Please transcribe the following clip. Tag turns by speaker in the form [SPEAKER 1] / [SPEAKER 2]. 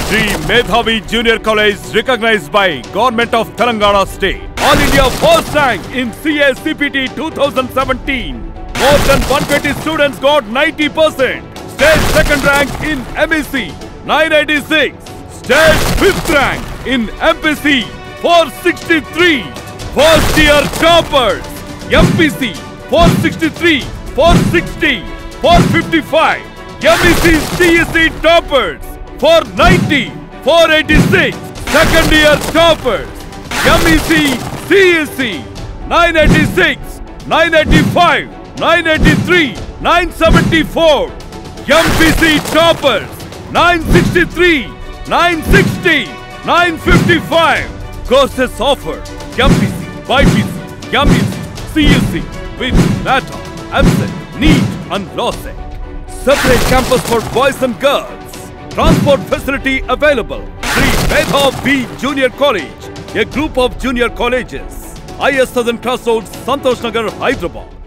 [SPEAKER 1] Sri Medhavi Junior College recognized by Government of Telangana State. All India first rank in CA CPT 2017. More than 120 students got 90%. State second rank in MEC 986. State fifth rank in MPC 463. First year toppers MPC 463, 460, 455. MEC CSE toppers 490, 486. Second year toppers MEC CSE 986, 985, 983, 974. MPC toppers 963, 960, 955. Courses offered MPC, BPC, MEC, CSE with NATA, AMCET, NEET and LAWSEC. Separate campus for boys and girls. Transport facility available. Sri Medhavi Junior College, a group of junior colleges. IS Southern Crossroads, Santosh Nagar, Hyderabad.